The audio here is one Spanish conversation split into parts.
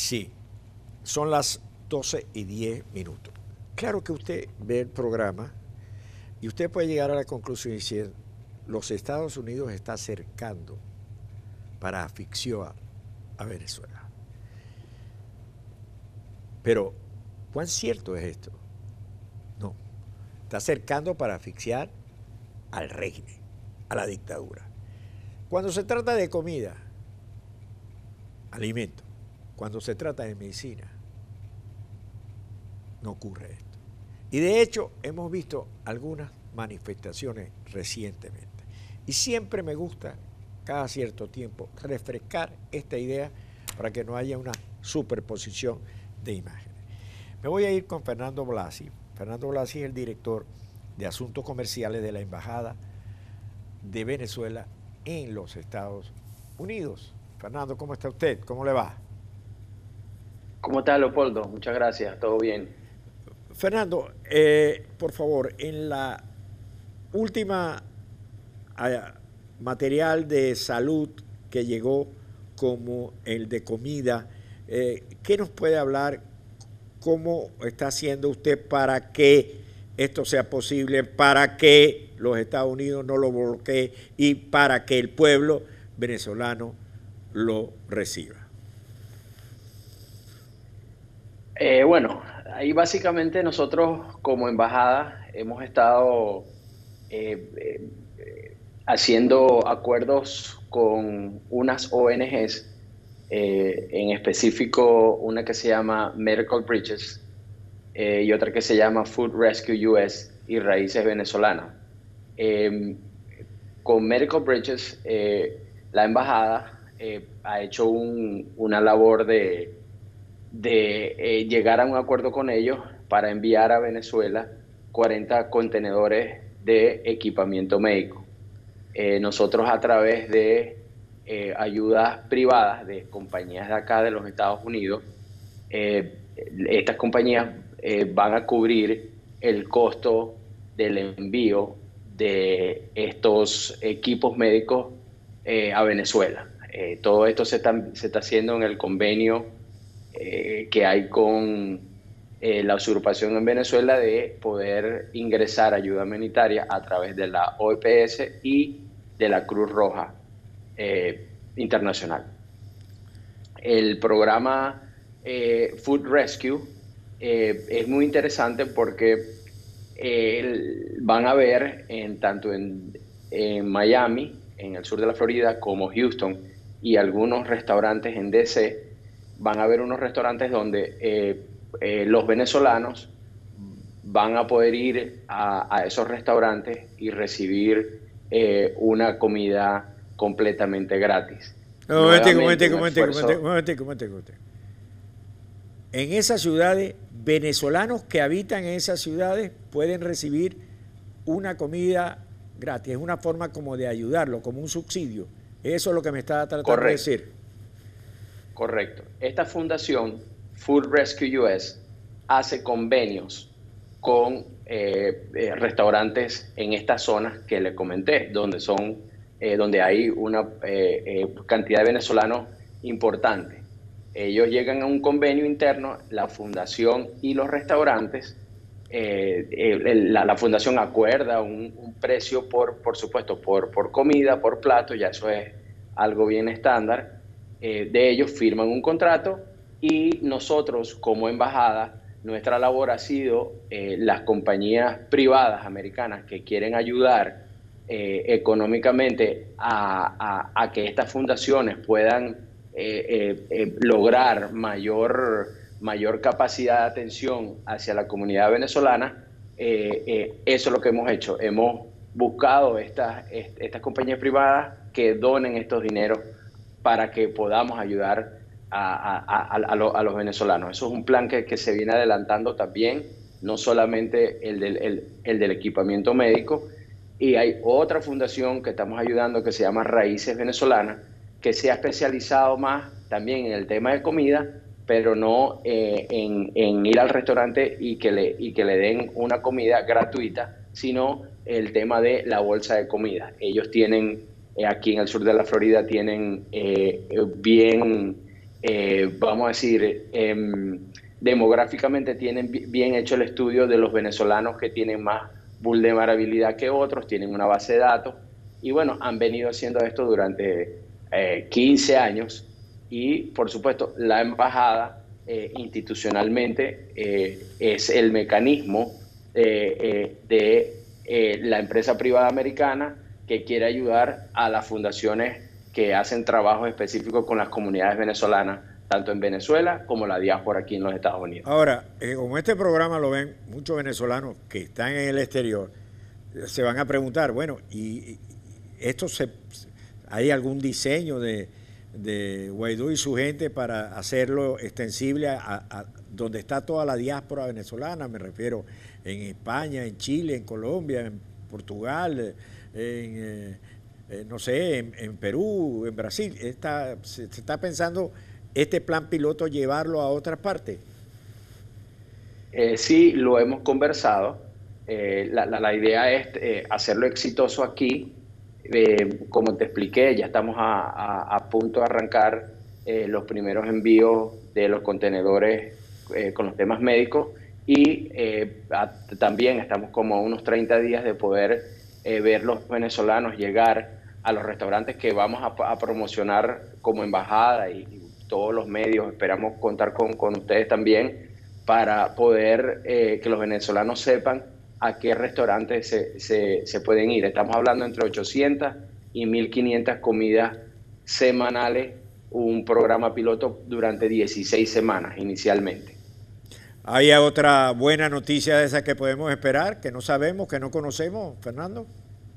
Sí, son las 12:10. Claro que usted ve el programa y usted puede llegar a la conclusión diciendo, los Estados Unidos está acercando para asfixiar a Venezuela. Pero, ¿cuán cierto es esto? No, está acercando para asfixiar al régimen, a la dictadura. Cuando se trata de comida, alimento, cuando se trata de medicina, no ocurre esto. Y de hecho hemos visto algunas manifestaciones recientemente. Y siempre me gusta, cada cierto tiempo, refrescar esta idea para que no haya una superposición de imágenes. Me voy a ir con Fernando Blasi. Fernando Blasi es el director de Asuntos Comerciales de la Embajada de Venezuela en los Estados Unidos. Fernando, ¿cómo está usted? ¿Cómo le va? ¿Cómo está, Leopoldo? Muchas gracias, todo bien. Fernando, por favor, en la última material de salud que llegó como el de comida, ¿qué nos puede hablar? ¿Cómo está haciendo usted para que esto sea posible, para que los Estados Unidos no lo bloqueen y para que el pueblo venezolano lo reciba? Bueno, ahí básicamente nosotros como embajada hemos estado eh, haciendo acuerdos con unas ONGs, en específico una que se llama Medical Bridges y otra que se llama Food Rescue US y Raíces Venezolanas. Eh, con Medical Bridges, la embajada ha hecho una labor de llegar a un acuerdo con ellos para enviar a Venezuela 40 contenedores de equipamiento médico. Nosotros a través de ayudas privadas de compañías de acá de los Estados Unidos, estas compañías van a cubrir el costo del envío de estos equipos médicos a Venezuela. Todo esto se está haciendo en el convenio que hay con la usurpación en Venezuela de poder ingresar ayuda humanitaria a través de la OEPS y de la Cruz Roja Internacional. El programa Food Rescue es muy interesante porque van a ver tanto en Miami, en el sur de la Florida, como Houston y algunos restaurantes en DC, van a haber unos restaurantes donde los venezolanos van a poder ir a esos restaurantes y recibir una comida completamente gratis. No, Nuevamente, un esfuerzo. en esas ciudades, venezolanos que habitan en esas ciudades pueden recibir una comida gratis. Es una forma como de ayudarlo, como un subsidio. Eso es lo que me estaba tratando de Correcto, decir. correcto. Esta fundación, Food Rescue US, hace convenios con restaurantes en estas zonas que le comenté, donde hay una cantidad de venezolanos importante. Ellos llegan a un convenio interno, la fundación y los restaurantes. La fundación acuerda un precio por supuesto, por comida, por plato, ya eso es algo bien estándar. De ellos firman un contrato y nosotros como embajada, nuestra labor ha sido las compañías privadas americanas que quieren ayudar económicamente a que estas fundaciones puedan lograr mayor capacidad de atención hacia la comunidad venezolana. Eso es lo que hemos hecho. Hemos buscado estas compañías privadas que donen estos dineros para que podamos ayudar a los venezolanos. Eso es un plan que se viene adelantando también, no solamente el del equipamiento médico. Y hay otra fundación que estamos ayudando que se llama Raíces Venezolanas, que se ha especializado más también en el tema de comida, pero no en ir al restaurante y que le den una comida gratuita, sino el tema de la bolsa de comida. Ellos tienen, aquí en el sur de la Florida, tienen bien vamos a decir, demográficamente tienen bien hecho el estudio de los venezolanos que tienen más vulnerabilidad que otros, tienen una base de datos y bueno, han venido haciendo esto durante 15 años y por supuesto la embajada institucionalmente es el mecanismo de la empresa privada americana que quiere ayudar a las fundaciones que hacen trabajos específicos con las comunidades venezolanas, tanto en Venezuela como la diáspora aquí en los Estados Unidos. Ahora, como este programa lo ven muchos venezolanos que están en el exterior, se van a preguntar, bueno, ¿y esto hay algún diseño de Guaidó y su gente para hacerlo extensible a donde está toda la diáspora venezolana? Me refiero en España, en Chile, en Colombia, en Portugal, no sé, en Perú, en Brasil. ¿Se está pensando este plan piloto llevarlo a otras partes? Sí, lo hemos conversado. La idea es hacerlo exitoso aquí. Como te expliqué, ya estamos a punto de arrancar los primeros envíos de los contenedores con los temas médicos y también estamos como a unos 30 días de poder ver los venezolanos llegar a los restaurantes que vamos a promocionar como embajada y todos los medios. Esperamos contar con ustedes también para poder que los venezolanos sepan a qué restaurantes se pueden ir. Estamos hablando entre 800 y 1.500 comidas semanales, un programa piloto durante 16 semanas inicialmente. ¿Hay otra buena noticia de esa que podemos esperar, que no sabemos, que no conocemos, Fernando?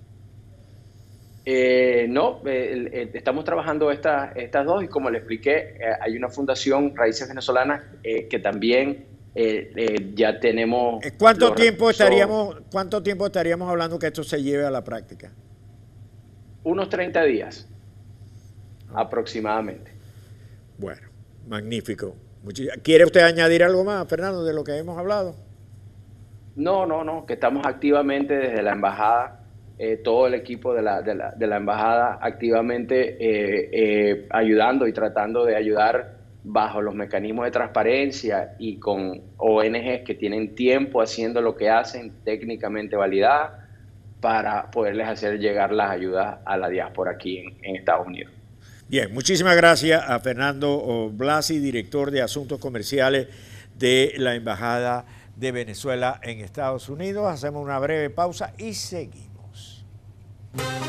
No, estamos trabajando estas dos y como le expliqué, hay una fundación Raíces Venezolanas que también ya tenemos... ¿Cuánto tiempo estaríamos hablando que esto se lleve a la práctica? Unos 30 días aproximadamente. Bueno, magnífico. ¿Quiere usted añadir algo más, Fernando, de lo que hemos hablado? No, que estamos activamente desde la embajada, todo el equipo de la embajada activamente ayudando y tratando de ayudar bajo los mecanismos de transparencia y con ONGs que tienen tiempo haciendo lo que hacen, técnicamente validadas, para poderles hacer llegar las ayudas a la diáspora aquí en Estados Unidos. Bien, muchísimas gracias a Fernando Blasi, director de Asuntos Comerciales de la Embajada de Venezuela en Estados Unidos. Hacemos una breve pausa y seguimos.